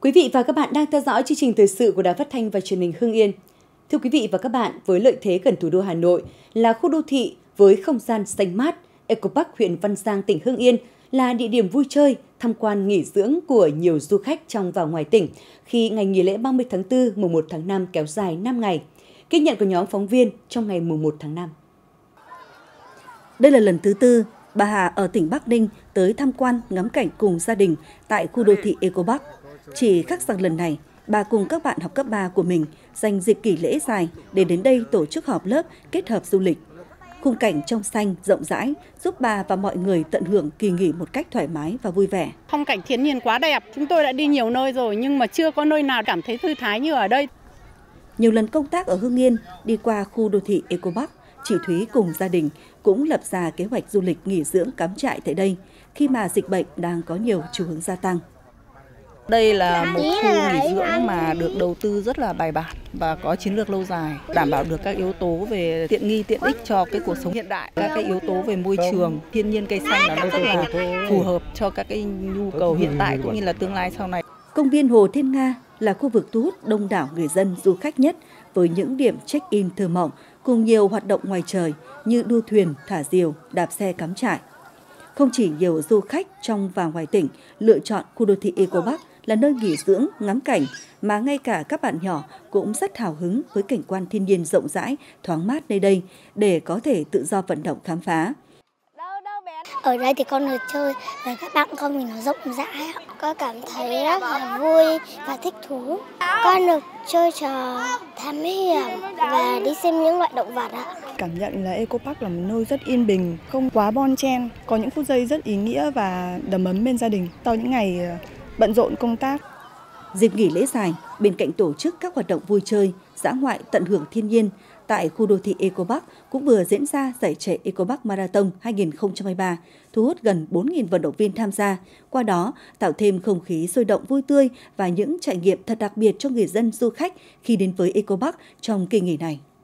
Quý vị và các bạn đang theo dõi chương trình thời sự của Đài Phát thanh và Truyền hình Hưng Yên. Thưa quý vị và các bạn, với lợi thế gần thủ đô Hà Nội là khu đô thị với không gian xanh mát, Eco Park huyện Văn Giang, tỉnh Hưng Yên là địa điểm vui chơi, tham quan nghỉ dưỡng của nhiều du khách trong và ngoài tỉnh khi ngày nghỉ lễ 30 tháng 4, mùng 1 tháng 5 kéo dài 5 ngày. Ghi nhận của nhóm phóng viên trong ngày mùng 1 tháng 5. Đây là lần thứ tư bà Hà ở tỉnh Bắc Ninh tới tham quan ngắm cảnh cùng gia đình tại khu đô thị Eco Park. Chỉ khác rằng lần này, bà cùng các bạn học cấp 3 của mình dành dịp nghỉ lễ dài để đến đây tổ chức họp lớp kết hợp du lịch. Khung cảnh trong xanh, rộng rãi giúp bà và mọi người tận hưởng kỳ nghỉ một cách thoải mái và vui vẻ. Phong cảnh thiên nhiên quá đẹp, chúng tôi đã đi nhiều nơi rồi nhưng mà chưa có nơi nào cảm thấy thư thái như ở đây. Nhiều lần công tác ở Hưng Yên, đi qua khu đô thị Eco Park, chị Thúy cùng gia đình cũng lập ra kế hoạch du lịch nghỉ dưỡng cắm trại tại đây khi mà dịch bệnh đang có nhiều chiều hướng gia tăng. Đây là một khu nghỉ dưỡng mà được đầu tư rất là bài bản và có chiến lược lâu dài, đảm bảo được các yếu tố về tiện nghi, tiện ích cho cái cuộc sống hiện đại, các cái yếu tố về môi trường, thiên nhiên, cây xanh là nó rất là phù hợp cho các cái nhu cầu hiện tại cũng như là tương lai sau này. Công viên Hồ Thiên Nga là khu vực thu hút đông đảo người dân du khách nhất với những điểm check-in thơ mộng cùng nhiều hoạt động ngoài trời như đua thuyền, thả diều, đạp xe cắm trại. Không chỉ nhiều du khách trong và ngoài tỉnh lựa chọn khu đô thị Eco Park là nơi nghỉ dưỡng, ngắm cảnh, mà ngay cả các bạn nhỏ cũng rất hào hứng với cảnh quan thiên nhiên rộng rãi, thoáng mát nơi đây để có thể tự do vận động khám phá. Ở đây thì con được chơi và các bạn con mình nó rộng rãi. Con cảm thấy rất là vui và thích thú. Con được chơi trò thám hiểm và đi xem những loại động vật ạ. Cảm nhận là Eco Park là một nơi rất yên bình, không quá bon chen, có những phút giây rất ý nghĩa và đầm ấm bên gia đình sau những ngày bận rộn công tác. Dịp nghỉ lễ dài, bên cạnh tổ chức các hoạt động vui chơi, dã ngoại tận hưởng thiên nhiên, tại khu đô thị Eco Park cũng vừa diễn ra giải chạy Eco Park Marathon 2023, thu hút gần 4.000 vận động viên tham gia, qua đó tạo thêm không khí sôi động vui tươi và những trải nghiệm thật đặc biệt cho người dân du khách khi đến với Eco Park trong kỳ nghỉ này.